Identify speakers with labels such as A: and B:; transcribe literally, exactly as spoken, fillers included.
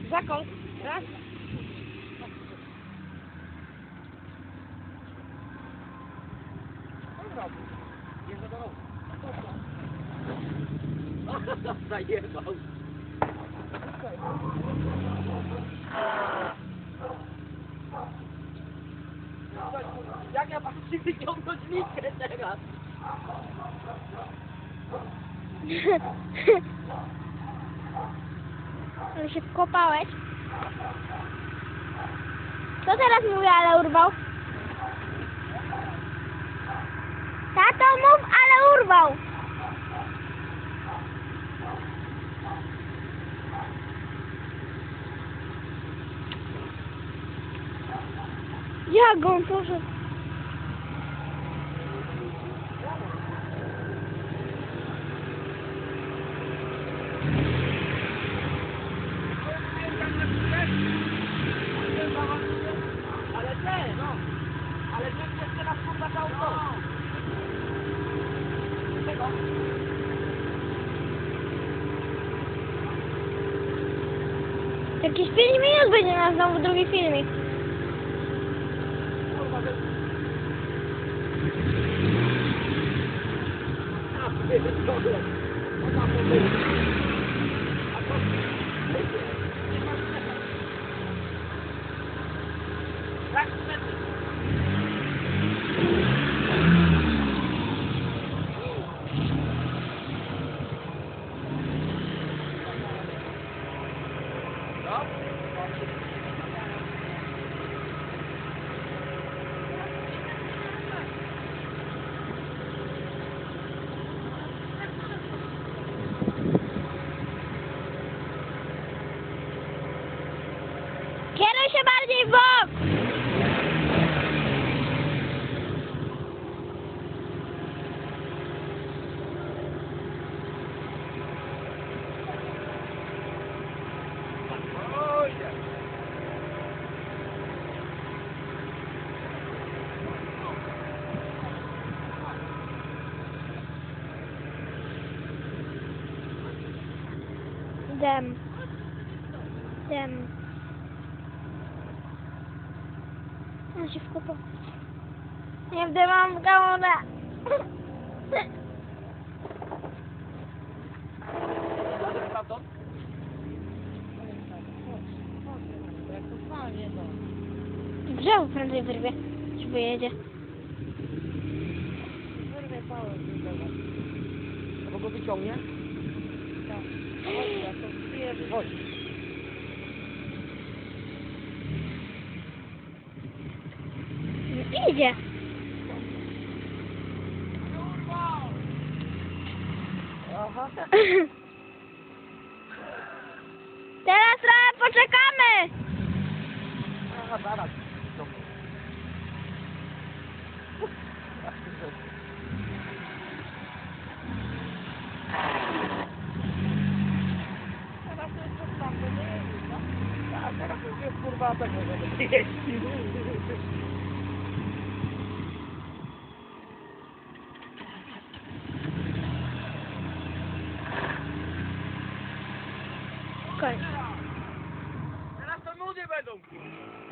A: Zakol. Raz. Dobra. Jeżdżę do rowu. Zajebał. Jak ja patrzę wyciągnąć linkę teraz?
B: Ale się wkopałeś. Co teraz mówię, ale urwał? Tato, mów, ale urwał. Jak on poszedł?
A: Ale te, no. Ale że jeszcze raz kurwa całą to. Czego?
B: Jakieś pięć minut będzie na znowu drugi filmik.
A: Kurwa, że... A, ty, w ogóle. No tam mówię. A to... Nie masz tego. Tak, wtedy. No?
B: Kieruj się bardziej w bok! Dem. Dem. On się wkopał. Nie wdymam w gałązę.
A: Zatem stamtąd?
C: Jak to fajnie, no.
B: Drzewo prędzej wyrwie, czy wyjedzie.
C: Wyrwie całe z tego.
A: Albo go wyciągnie?
C: Tak. Chodź, jak to przyjeżdża.
A: Chodź.
B: Idzie.
A: Aha.
B: Teraz trochę poczekamy.
A: Aha, zaraz.
C: Teraz to jest podstawne, nie jest, no.
A: A teraz już jest kurwa tego, żeby jeździć.
B: Koniec.
A: Teraz to nudy będą.